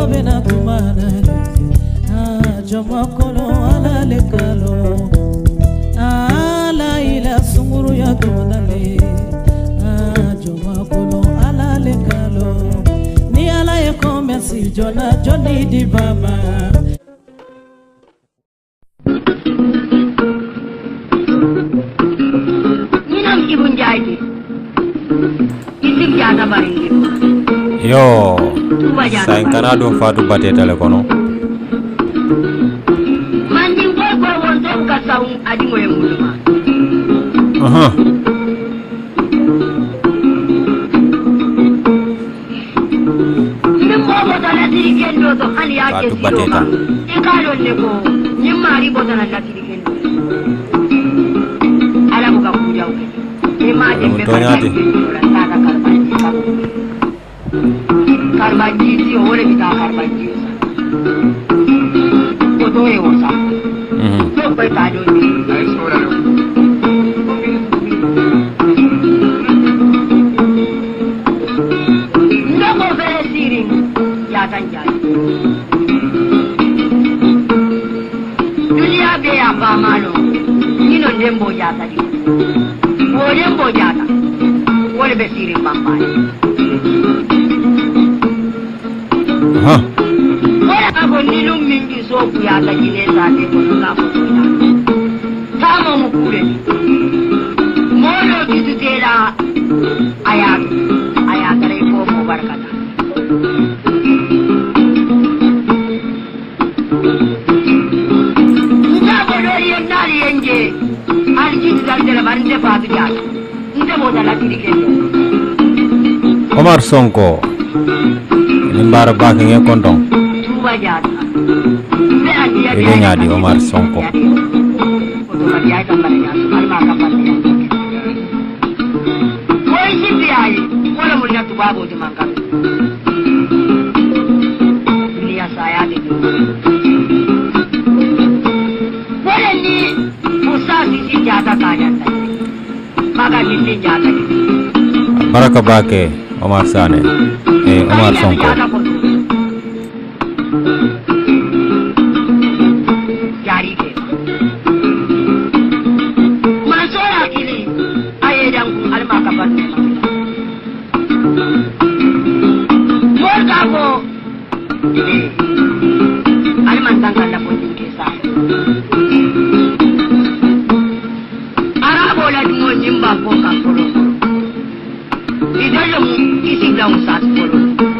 bena tumanale jama kolo ala le kalo ala ila sunguru ya tumanale jama kolo ala le kalo ni ala ye komesi jona joni di baba Ibun Jaidi isim jata baringi yo sain kana do Fatou Bateta le kono mandi ko wonto ka saum adi moye muluma nimmo bodana dirigendo to hali yake Fatou Bateta ikalo ne ko nimmari bodana la dirigendo ala buka kujaw Karbanji si ore kita karbanji foto e osa to pe tajo ni ai sora ndamo vere siring ya tanja dunia be apa malo nino ndembo ya tadi wole mbojata wole be siri pampai wole abo nilu mingi sopu ya tajine sate kono na kono tamo mukule molo kitutela ayat reko mo barakata ndabo do yenali yenje aljini daldela barinde faatu jaata Omar Sonko nimbar bake nge kontong ile ngadi Omar Sonko Baraka bake Omar Sane Omar Sonko jari ke masora kili ayedang alma kapan morga ko alman tangkan la pun kesa arabo la mo nyimba ko ka polo idalo isiglaw sa polo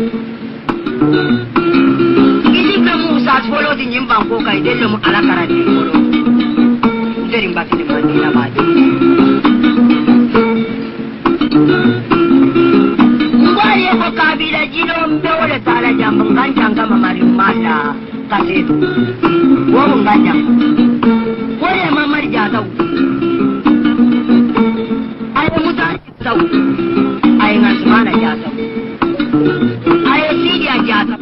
polo di nyimbang ko kay delo mo ala karati polo dari mbati di Manila baji ngwari ko kabila jilo mbewole tala jambang kanjang kama marimala kasetu wo nganyang wore mamari jataw ay mutari taw ay ngasmana jataw ay sidia jataw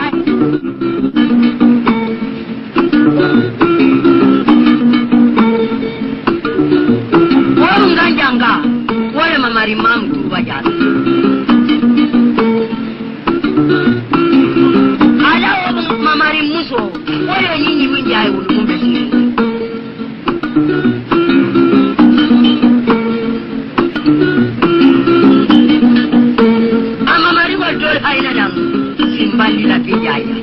wale mamari mamu tuwa jata ala mamari muso wale nyinyi wingi ayi ulukumbe siri mamari wa dol aina dang simbali la pijaya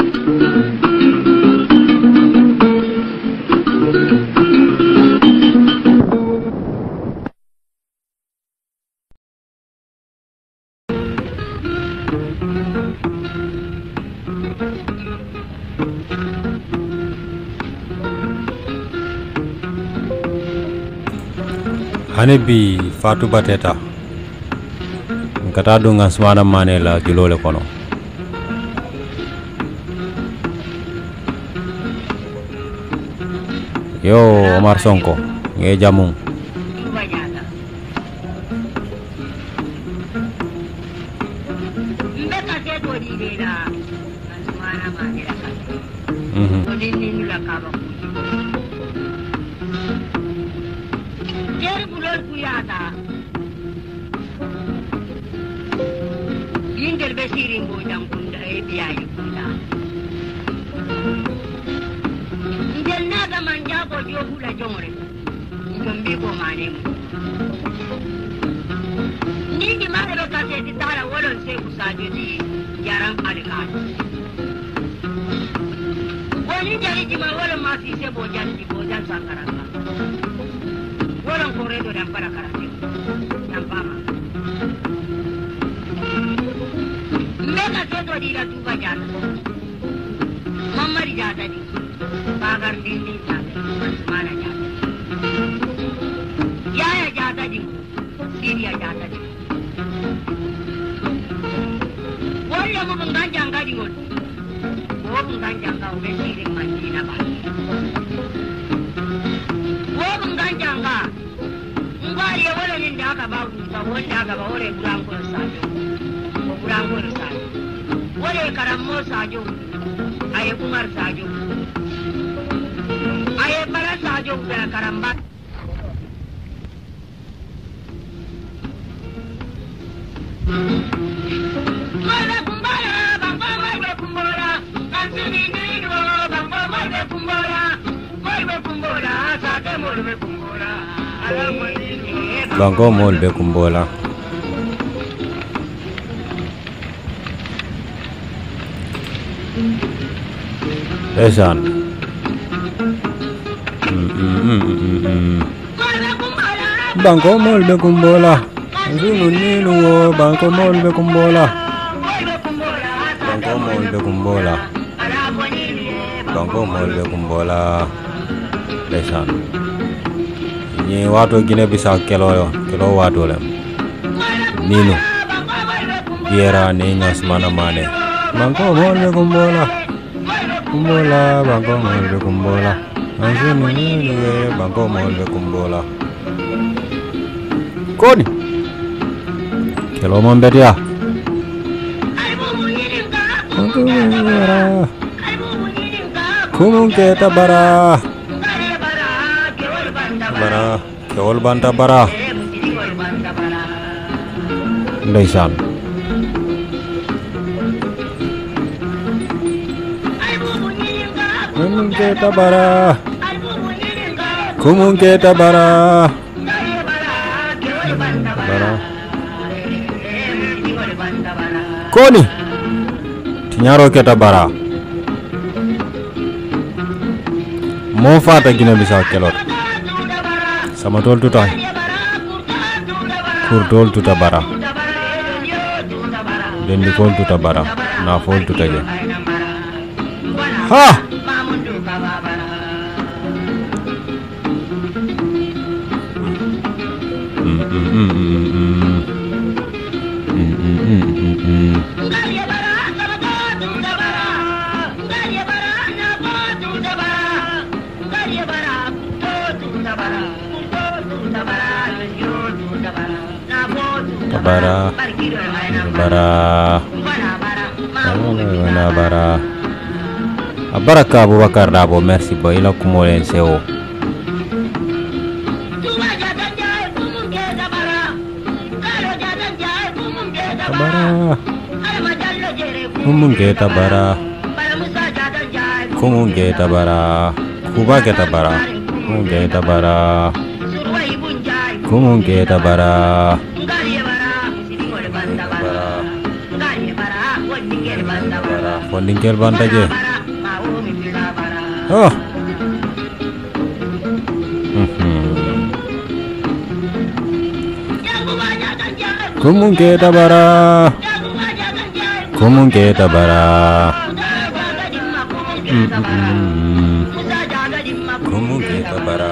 Hanebi Fatou Bateta ngata do ngaswana manela gilole kono yo Omar Sonko nge jamung Ingel besirin bojang kunda biaya kunda. Ingel naga manja bojo hula jongre. Ingel ko manem. Ni di mana lo kasih ditara walon saya usaha di jarang alikat. Wani jadi cuma walon masih saya bojan sangaran. Walon koridor yang pada karasi, yang pama. Mereka seto di ratu bajan. Mama di jata di, pagar dinding jata, mana jata. Yaya jata di, Syria jata di. Wala mo mengganjang ka dingon. Wo mengganjang ka udah siring manjina ba. Wo mengganjang ka. Ngari wala ninda ka ba uta wala ka ba ore kurang ko sajo. Kurang ko sajo. Ore karammo sajo. Aye kumar sajo. Aye para sajo udah karamba. Bangko mol be kumbola. Esan. Bangko mol be kumbola. Zunu ninu bangko mol be kumbola. Bangko mol be kumbola. Bangko mol be kumbola. Esan. Ni wato Guinea Bissau kelo wato lem ninu yera ni ngas mana mane bangko molbe kumbola bangko molbe kumbola anjunu ninu bangko molbe kumbola koni kelo mombetia bangko yera kumun keta bara kewol banta bara ndeysaan kumun keta bara koni tinyaro keta bara mo fata Guinea Bissau kelot sama tol tuta kur tol tuta bara dendi kol tuta bara na fol tuta je ha bara Abaraka Abubakar Dabo, merci boy ila kumolen seo kumunge tabara kuba ke tabara kumunge tabara Fondingkel bantaje oh kumunge tabara kumunge tabara kumunge tabara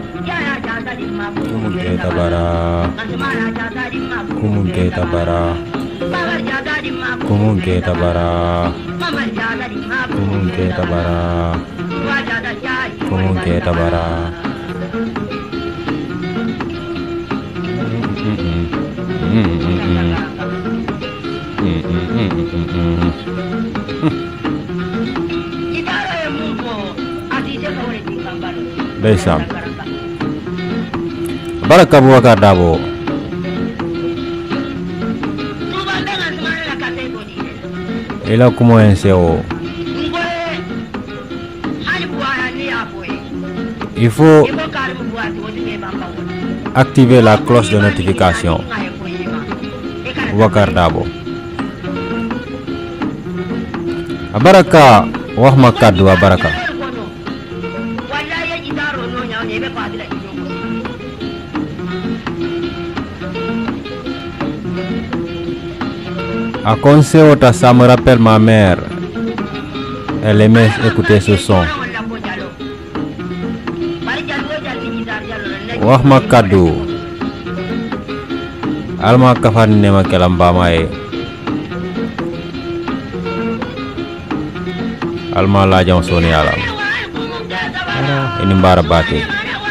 kumunge tabara kumunge tabara kumunge tabara kumunge tabara kumunge tabara Besam Baraka Abubakar Dabo ila kumo en seo il faut activer la cloche de notification. Boubacar Dabo abaraka wax ma kaddu abaraka à conseil ça me rappelle ma mère, elle aimait écouter ce son. wax ma kaddu alma kafan ne ma kelam bamaye alma la jam soni ala ini mbara bate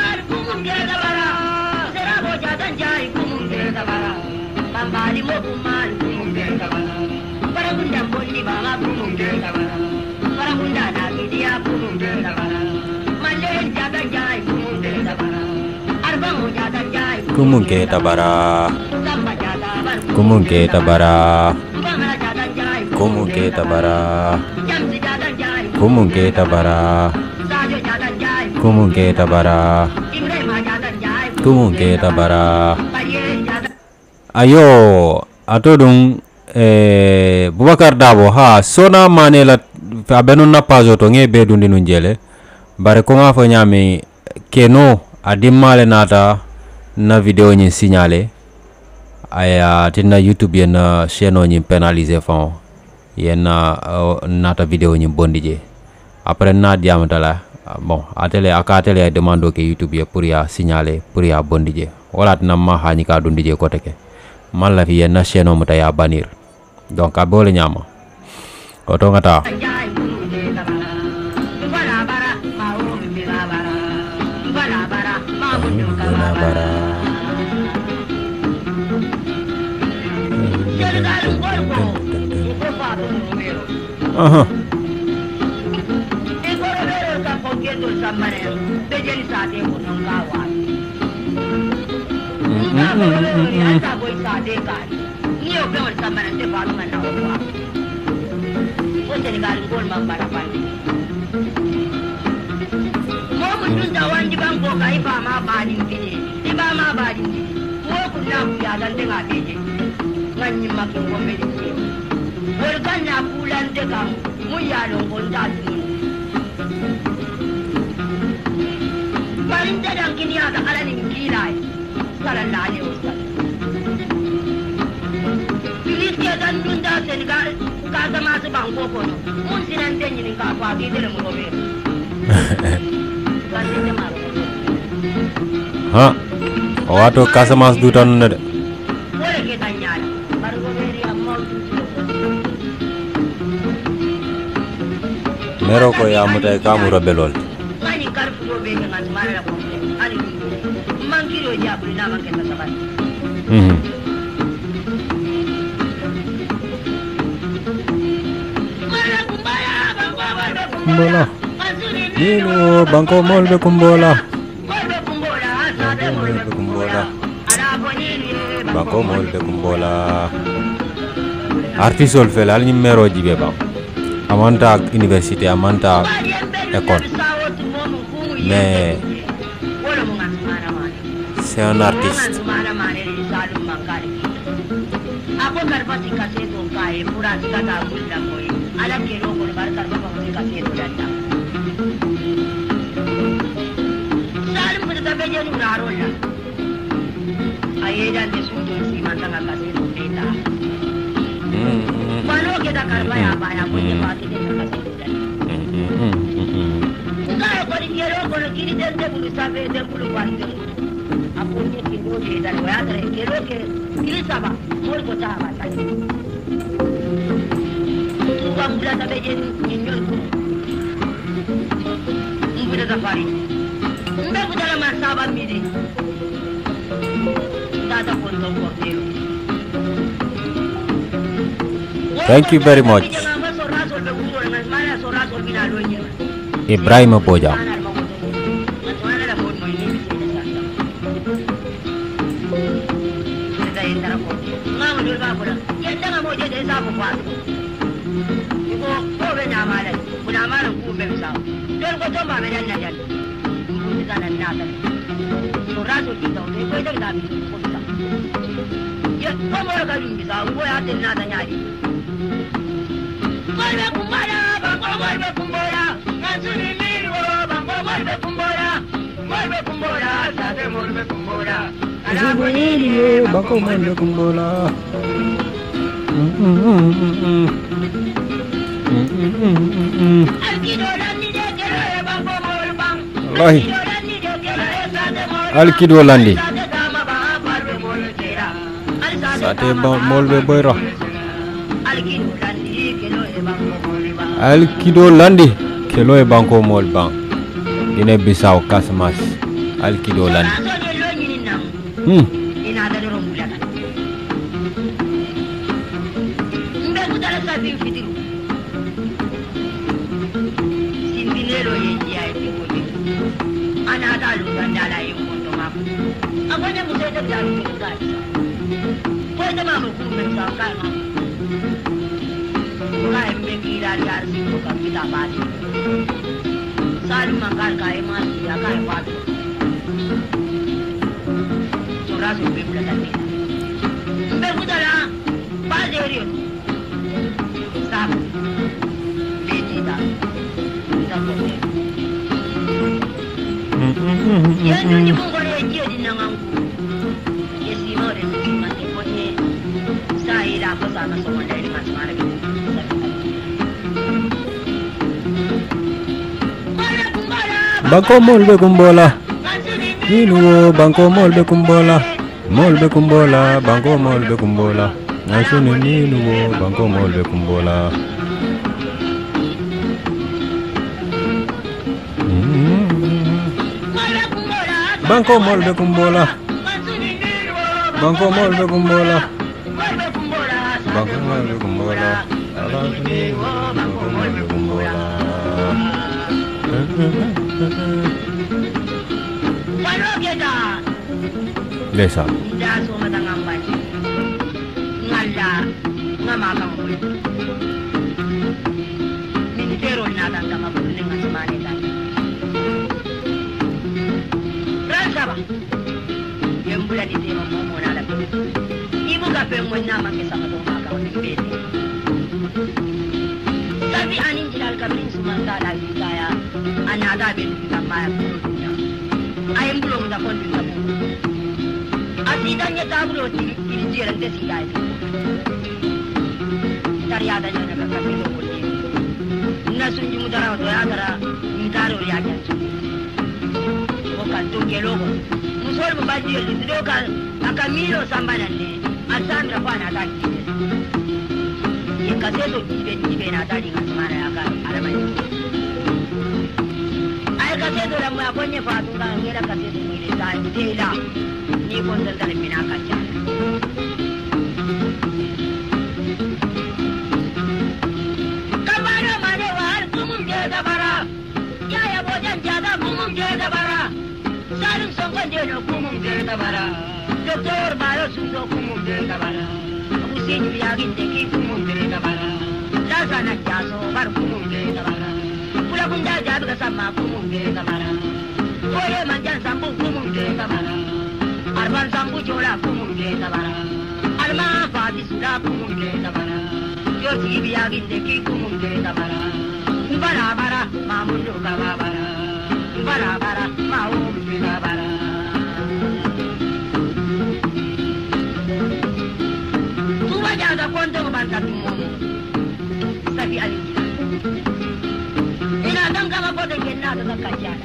Kumunge tabara Kumunge tabara Kumunge tabara Kumunge tabara Kumunge tabara Kumunge tabara ayo atodung Boubacar Dabo ha sona manela abenun na pazo to ngebe dundi nunjele bare ko nga fa nyami keno adimale nata na video nyi signalé aya tinna YouTube yena chaîne nyi pénaliser fond yena nata video nyi bondije après na diamatala bon atele akatele ay demando ke YouTube ye pour ya signaler pour ya bondije wala na ma hani ka dundije ko teke man la fi yena chaîne mo ta ya banir donc abole nyama ko to ngata ha wato Casamance du tan de mero ko ya mutay kamu rebelol kumbola nino banko molbe kumbola banko molbe kumbola artisol fel al nimero jibe bam amanta université amanta école mais c'est un artiste Thank you very much. Ibrahim Boja. ko be na mala kuna mala ku be sa don ko to ma be na jan ku ta na na ta so ra so ti to ko ta da bi ko ta ya ko mo ka ni sa ko ya te na ta nya di Malbe kumbala bango malbe kumbala ngasuni mirwo bango malbe kumbala sate malbe kumbala Azubuniri bako malbe kumbala Wallahi Alkido landi Sate molbe boyra Alkido landi kelo e banko mol bang Guinea Bissau Casamance Alkido landi ina da ron bulala mbe kutala sa bin fitiru sintinelo ye ya e ko de ana da lu da la yi ko to ma agone mu sai da lu da ko da ma mu kun sa ka ma ka mbe kira yar si ko ka kita ba di salu mangal ka e ma ya ka e ba raso bibla tani mbe kutala bazerio stop bejita stop yanyo ni mungo le je dinangangu yesi more ni mate konye sai la pasa na so manda ni masmara ke Bako molbe kumbola Inuwo banko molbe kumbola banko molbe kumbola Nasuni ninuwo banko molbe kumbola Banko molbe kumbola Banko molbe kumbola Banko molbe kumbola Banko molbe kumbola Lesa. Da so mata ngambai. Ngalla ngama ka mo. Ministero na dan kama ko ninga semane dai. Rasa ba. Yang bulan di tema mo na la. Ibu ka pe mo na ma ke sama to ma ka ni bete. Tapi anin jilal kabrin sumanta la saya. Anada ben kita ma ko. Ayam belum da kon bin kamu. Asidanya tabulo ini jalan desi guys. Tariada jana kakak itu boleh. Nasunju mudara atau agara mudaro ya kan. Bukan tu kelogo. Musuh membaju itu kan akamilo sambanan ni. Asan rapan ada kiri. Yang kasih tu tiba ada di mana akan ada mana. Ayah kasih tu ramu apa ni fatuna ngira kasih tu ni dah tela. Ni pun dari minakaja. Kamara mana war kumum jada bara. Ya bojan jada kumum jada bara. Saling songkon jeno kumum jada bara. Doktor baro sundo kumum jada bara. Usin biagin deki kumum jada bara. Lasana jaso bar kumum jada bara. Pula bunda jadu kasama kumum jada bara. Oye manjan sambung kumum jada bara. Arban sambu jola kumum jada bara. Alma fadi suda kumum jada bara. Yo si biagin deki kumum jada bara. Bara bara mamundu kaba bara. Bara bara maum jada bara. Tuba jada konto banta tumum. Sabi alin. Ina dan kama bodo kenna da kajana.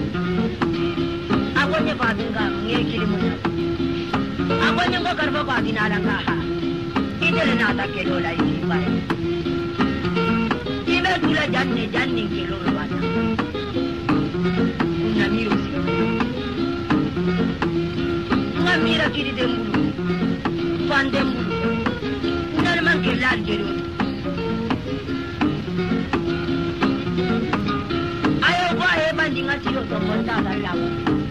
Agonye fadunga ngekili muna. Agonye ngo karba fadina langa ha. Idele na ta kelo la ibai. Ibe dula janni kelo bata. Una miro si. Nga mira kiri dembulu. Fan dembulu. Una man kelal jero. Ayo ba e bandinga tiro to monta da lawo.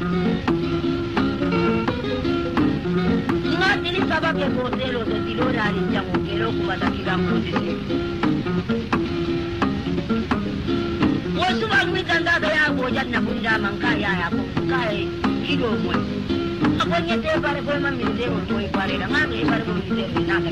Ini sabab ke botelo de tilora ni jango kelo kubata kila mmoja. Jimi kanda ga ya gojan na bunda man kaya ya ko kai kido mo. Ako nyete bare ko man mi de mo ko pare da ma mi bare ko mi de na ka.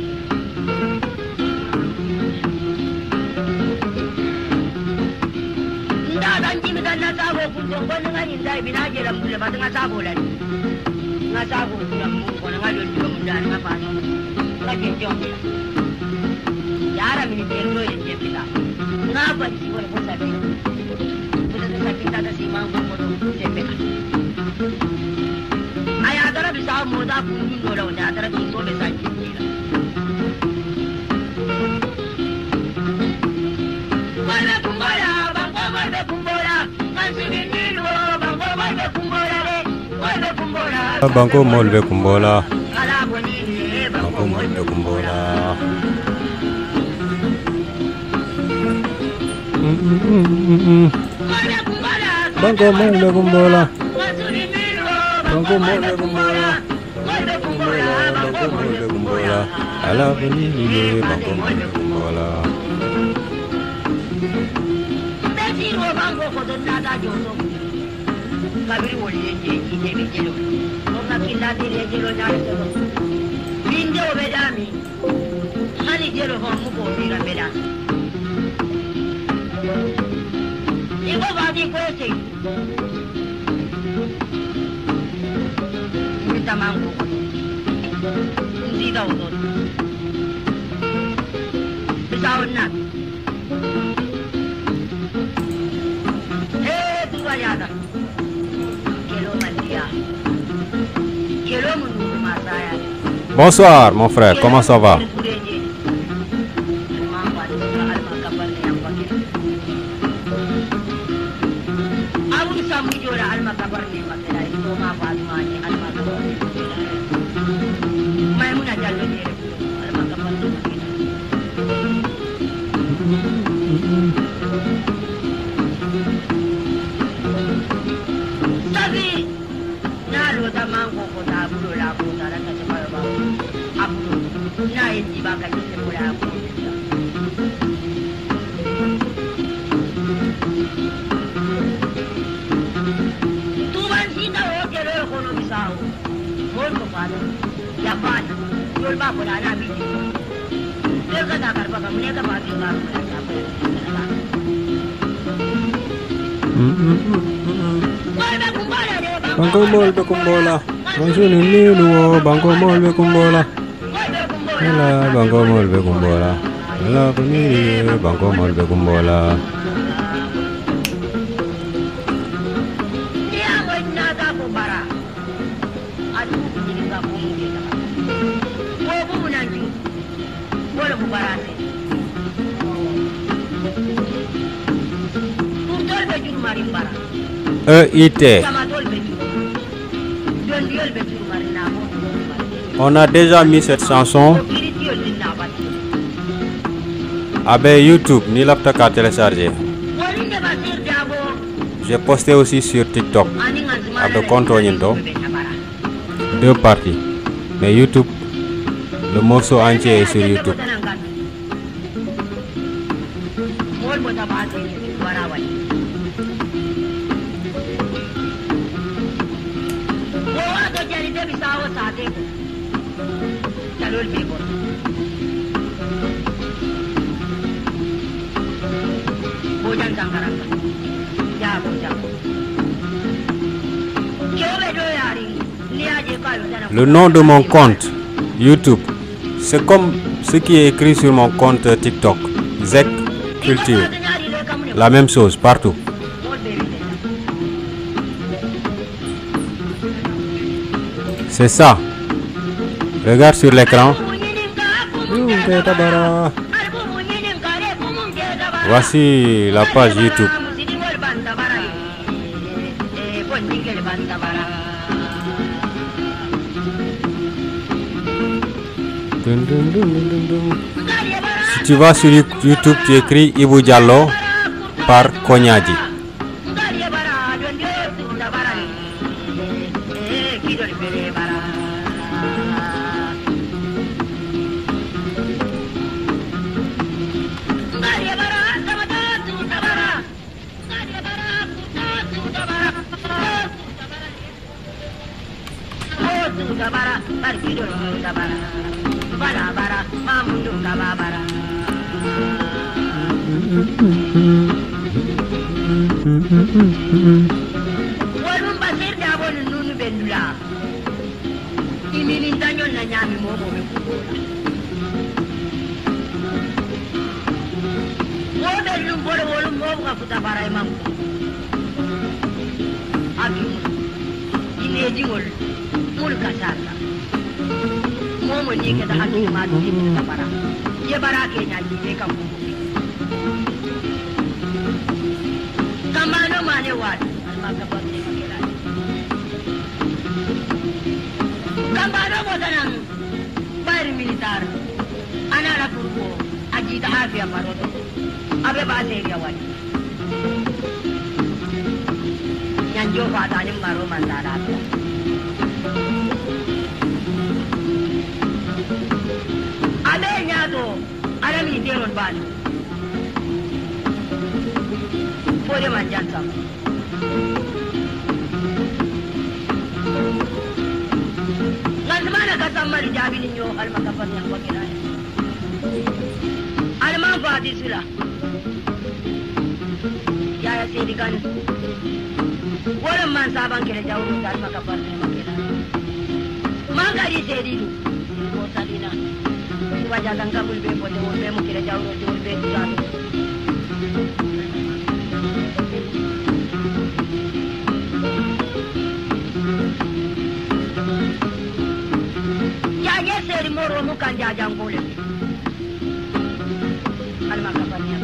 Nda dan jimi kanda ta go ku jongo nga ni dai bina je ram bule ba nga sabo lan. Nga sabo ram ko nga don jo munda nga pa no. Nga ke jongo. Yara mi de lo ye je pita. Nga ba ji ko ko sabe. Kita ada simang bodoh cepet. Ayah ada bisa muda pun dulu dah ada kita bisa cipta. Mana kumbola, bangko mana kumbola, masih di luar bangko mana kumbola le, mana kumbola. Bangko mall be kumbola. Kalau boni Bangko mall be kumbola. Bangko mall be kumbola. Bangko mall be kumbola. Bangko mall be kumbola. Ala bani ni bangko mall be kumbola. Besiro bangko kodo nada jono. Kabir woli je ide bejelo. Onna kinda dire jelo nyare jono. Binde obedami. Hani jelo ho muko dira beda. Ibu bagi kucing. Kita mangkuk. Tidak untuk. Bisa unak. Tua ya dah. Kilo mandia. Kilo menunggu masa ya. Bonsoir mon frère, comment ça va? Bangko mall be kumbola. Masih ni luar bangko mall be kumbola. Ala bangko mall be kumbola. Ala bani bangko mall be kumbola. EIT. On a déjà mis cette chanson avec YouTube, ni l'aptaka télécharger. J'ai posté aussi sur TikTok avec compte Onyendo. Deux parties. Mais YouTube, le morceau entier est sur YouTube. Le nom de mon compte YouTube, c'est comme ce qui est écrit sur mon compte TikTok, Zek Culture. La même chose partout. C'est ça. Regarde sur l'écran. Voici la page YouTube. Si tu vas sur YouTube, tu écris Ibou Diallo par Konyadi. Barkido Dabara, Barabara, Mamundu Kababara. Walum basir dabo nunu bendula. Ini nintanyo na nyami momo mekubola. Wobe lumbore walum momo kafuta bara imam. Abi ini jingol mul kasata. Momo ni kita hati madu ni kita bara. Ye bara kenya ni kamu. Kamano mane wad almakabati makela. Kamano bodanang bayar militar. Anara purko ajita afya parodo. Abe base dia wad. Yanjo fatane maro mandara. Abe nyado ada mi deron ban. Boleh manjan sama. Ngan mana kata mari jabi ni yo al makapat yang bagian. Al manfaat isulah. Ya sedikan. Orang man sabang kira jauh al makapat yang bagian. Maka di sedilu. Kota dina. Wajah kamu lebih boleh kira jauh lebih satu. Seri moro mukan jajang boleh. Alma kapannya.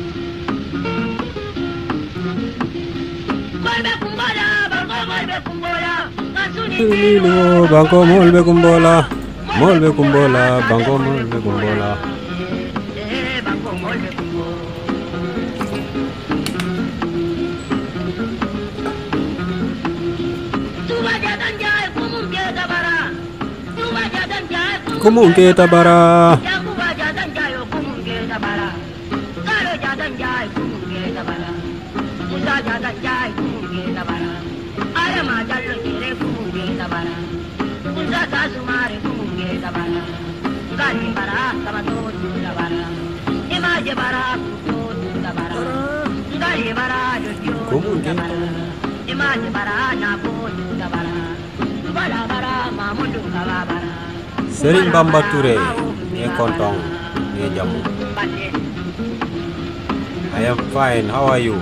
Molbe kumbola, bangko molbe kumbola. Lilo, bangko molbe kumbola. Molbe kumbola, bangko molbe kumbola. Bangko molbe kumbola. Tuba jatan jai kumun ke tabara. Kumun kita bara. Jago bajadan jayo kumun kita bara. Kalau jadan jay kumun kita bara. Musa jadan jay kumun kita bara. Ayam ajar lo kire kumun kita bara. Musa tasumare kumun kita bara. Kali bara sama tuh kita bara. Imaje bara tuh kita bara. Kali bara jojo kita bara. Imaje bara nabu kita bara. Bara bara mamudu kala bara. Sering Bamba Ture, ni kontong, ni jamu. I am fine. How are you?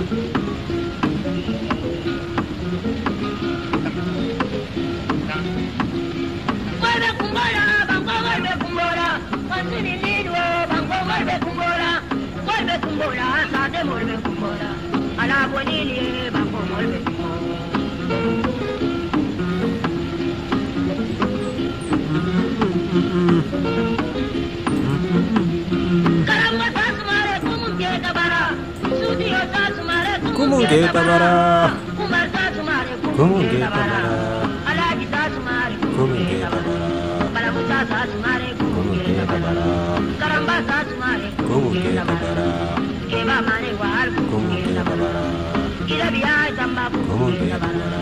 Kumun kita bara. Kumun kita bara. Kumun kita bara. Kumun kita bara. Kumun kita bara. Kumun kita bara. Kumun kita bara.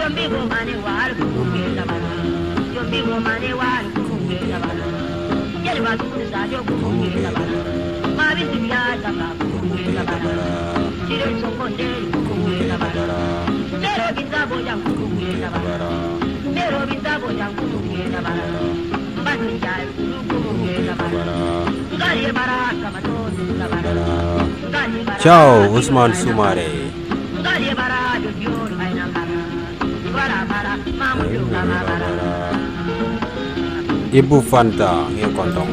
Ciao Usman Sumare. Ibu Fanta ni kontong.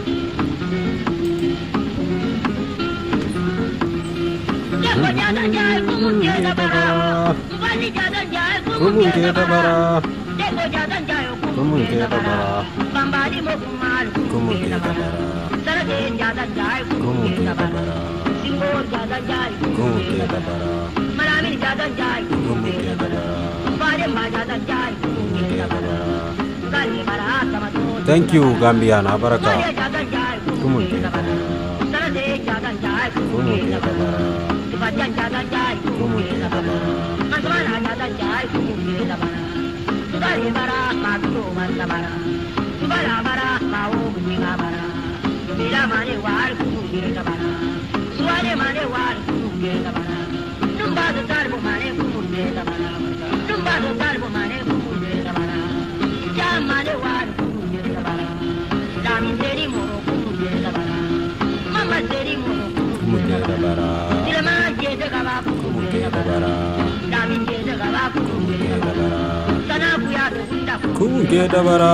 Kumun kita bara. Kumun kita bara. Kumun kita bara. Kumun kita bara. Kumun kita bara. Kumun kita bara. Thank you Gambiana Baraka. Kumun kita bara. Kumun kita bara. Kumun kita bara. Ngali bara matulu manta bara. Bara bara mau bunga bara. Bila mane war kuge bara. Suare mane war kuge bara. Numba do tarbo mane kuge bara. Numba do tarbo mane kuge bara. Jam mane war kuge bara. Dami teri moro kuge bara. Mama teri moro kuge bara. Dilma jede gaba kuge bara. Dami jede gaba kuge bara. Sana buya dunda kuge bara.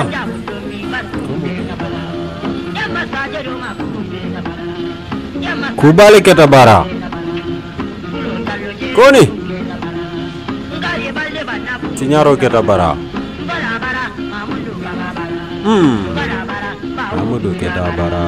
Kubali kita bara. Koni? Cinyaro kita bara. Mamudu kita bara.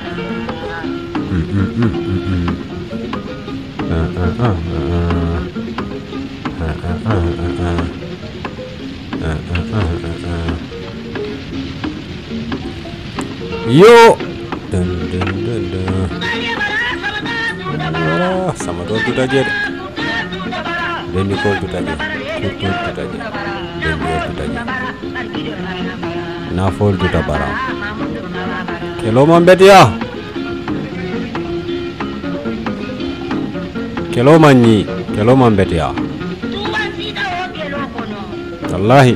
Yo. Dun dun dun dun. Sama dua tu aja. Dan Nicole tu aja. Kutu tu aja. Dan dia tu aja. Nafol tu bara. Kelo mambet ya. Kelo manyi. Kelo mambet ya. Wallahi.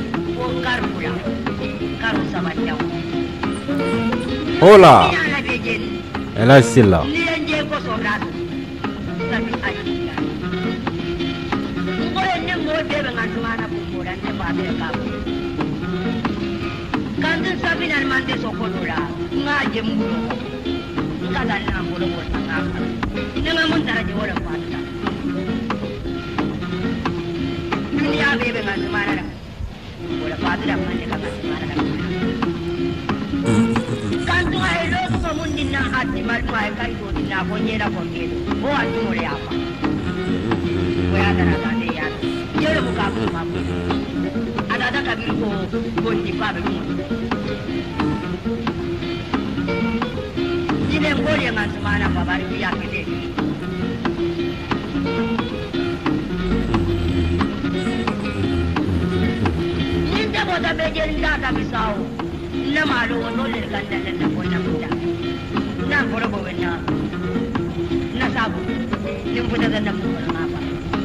Hola. Ela sila. Kantin sabinan mande sokodola ngaje mbulo kala na mbulo ko ngaka ninga muntara je wala pata dunia bebe ngan semana wala pata mande kala semana kantu ay lo ko mundin na atti mal ko ay kai ko dinna ko nyera ko ke o atu mole apa wala dara dane ya yoro ko ka ko ma ada kabir ko bondi pa be mo dile ngoli ngan semana pa bari ya kede ninda boda be jeri data bisau na malu no le ganda na ko na buda na boro bo wenna na sabu nim buda na ko na pa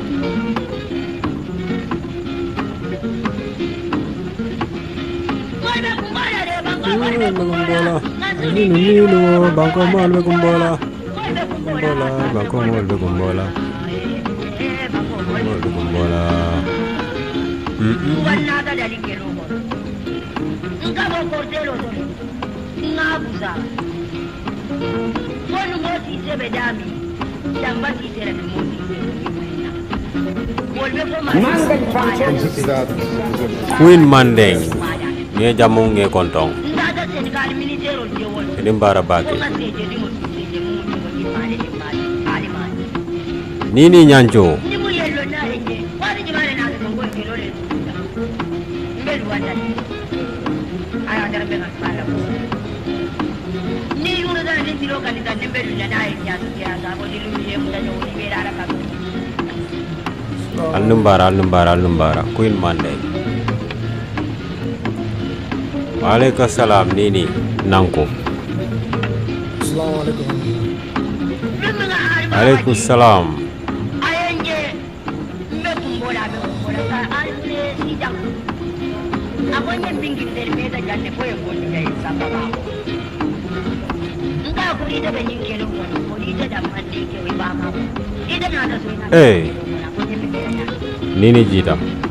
Bola. Nino, bangko mal be kumbola. Kumbola, bangko mal be kumbola. Mal be kumbola. Wala da dali kero ko. Ngabo portero to. Ngabuza. Wonu moti sebe dami. Jamba ti tere moti. Wolbe ko ma. Queen Mandeng. Nye jamu nge kontong. Ini bara bagi. Nini nyanjo. Al-numbara. Queen Mandeng. Waalaikumsalam Nini Nangko. Assalamualaikum. Waalaikumsalam. Ayenge mekumbola ka alne sidang. Ako nye bingin dermeda janne ko yung bondi kay sababa. Nda ko ida be nyin kelo ko ida da mandi ke wi ba ma. Ida na da suina. Nini jita.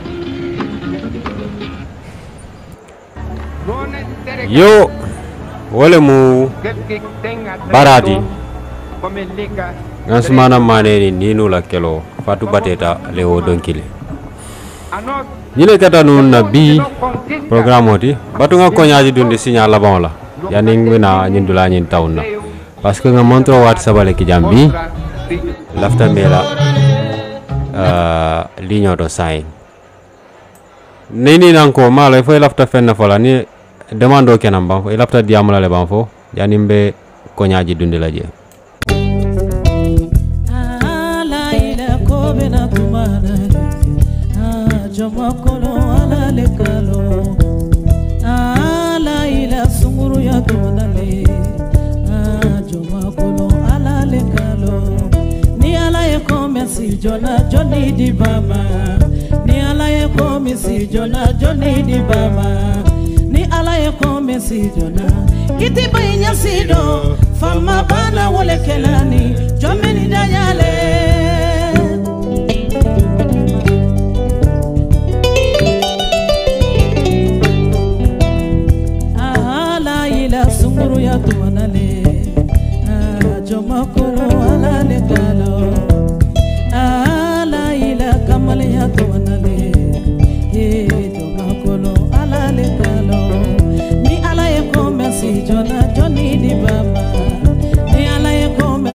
Yo wale mu barati ngasmana mane ni ninu la kelo fatu bateta lewo donkile nyile kata nun na bi programme oti batu nga konyaji dundi signal la bon la yani ngina nyindula nyin tawna parce que nga montro wat sabale ki jambi lafta mela ligno do sign nini nanko mala fo lafta fenna fola ni demando kenam bam e lafta diamala le bam fo yani mbe ko nyaaji dundi la je ala ila ko bena tumana jama kolo ala ala le kalo ala ila sunguru ya tonale joma kolo ala le kalo ni ala ye komesi jona joni di baba ni ala ye komesi jona joni di baba ni ala ye komesi jona kiti bayinya sido fama bana wole kelani jomeni dayale ala ila sunguru ya tuanale joma kolo ala le kalo ala ila kamale ya tuanale joma kolo ala le kalo ni ala ye komesi jona joni di baba